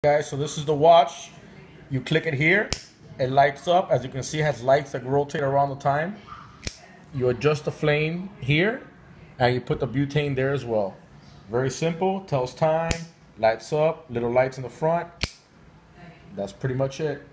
Guys, so this is the watch. You click it here, it lights up. As you can see, it has lights that rotate around the time. You adjust the flame here, and you put the butane there as well. Very simple, tells time, lights up, little lights in the front. That's pretty much it.